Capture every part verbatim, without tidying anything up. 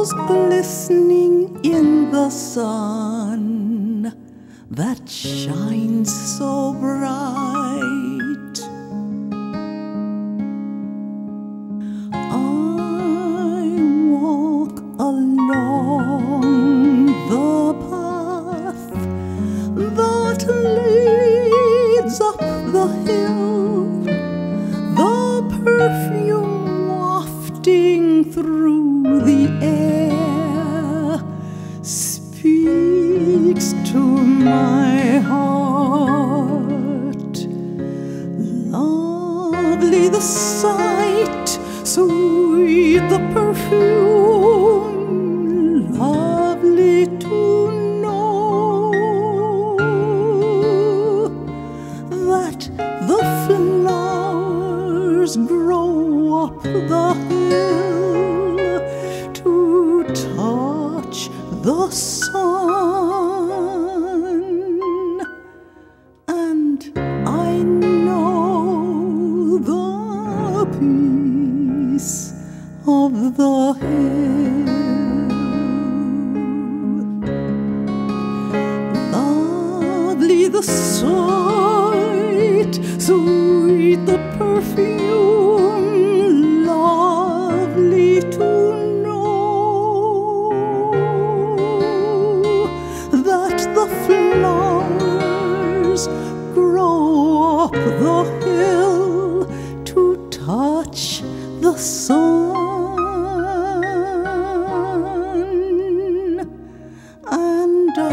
rainbows glistening in the sun that shines so bright. I walk along the path that leads up the hill, the perfume wafting through the air speaks to my heart. Lovely the sight, sweet the perfume, lovely to know that the flowers grow up the hill to touch the sun. And I know the peace of the hill. Lovely the sight, sweet the perfume, lovely to know that the flowers grow up the hill to touch the sun. And I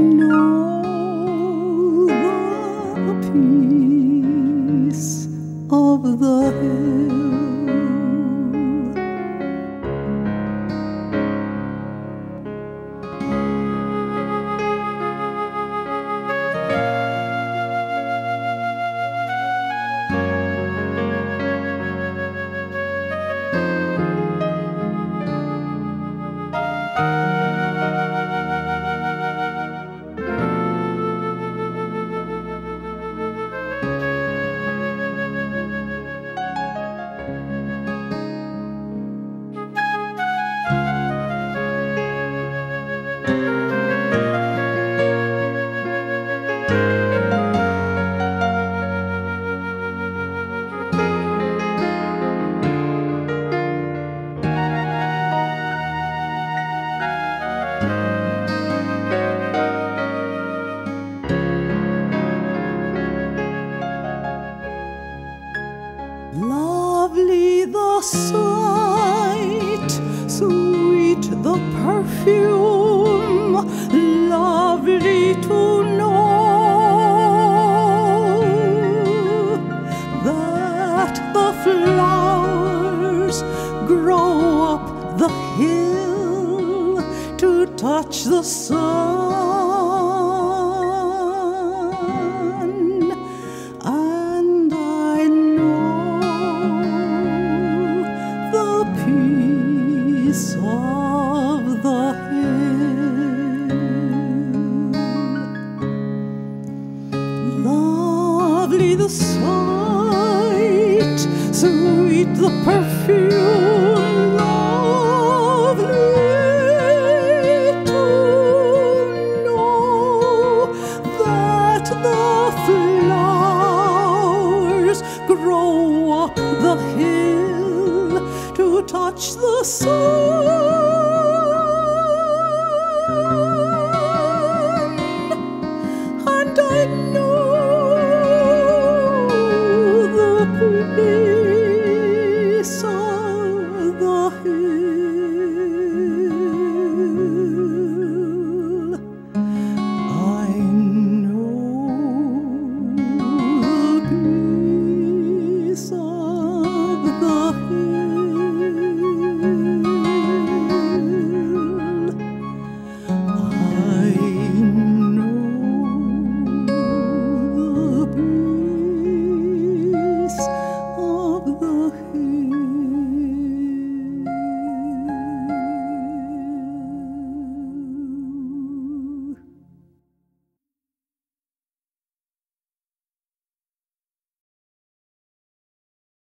know the peace of the hill. Lovely the sight, sweet the perfume, lovely to know that the flowers grow up the hill to touch the sun.